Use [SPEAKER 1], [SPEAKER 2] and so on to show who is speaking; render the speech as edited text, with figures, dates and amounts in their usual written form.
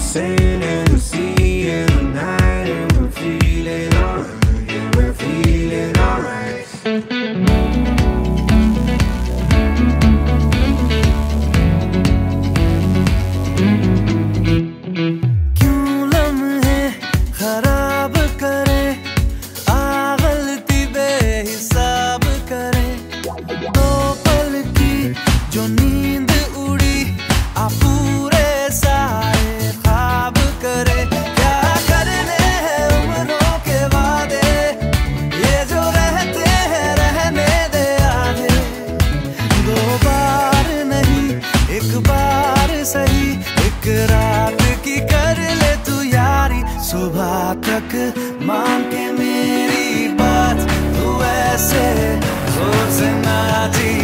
[SPEAKER 1] sand and the sea and the night, and we're feeling alright. Yeah, we're feeling alright.
[SPEAKER 2] क्यों लम्हे खराब करे, आ गलती बेहिसाब करे। दो पल की जो नींद उड़ी, आ पूरे सारे ख्वाब करे। क्या करने हैं उम्रों के वादे, ये जो रहते हैं रहने दे आधे। दो बार नहीं एक बार सही, एक रात की कर ले तू यारी। सुबह तक मान के मेरी बात, तू ऐसे रोज ना जी।